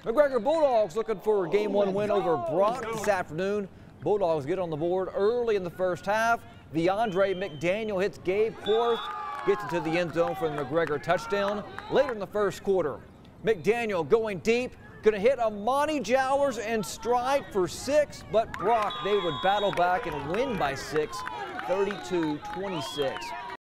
McGregor Bulldogs looking for a Game 1 win over Brock this afternoon. Bulldogs get on the board early in the first half. DeAndre McDaniel hits Gabe Korth, gets into the end zone for the McGregor touchdown. Later in the first quarter, McDaniel going deep, going to hit Amani Jowers and stride for 6, but Brock, they would battle back and win by 6, 32-26.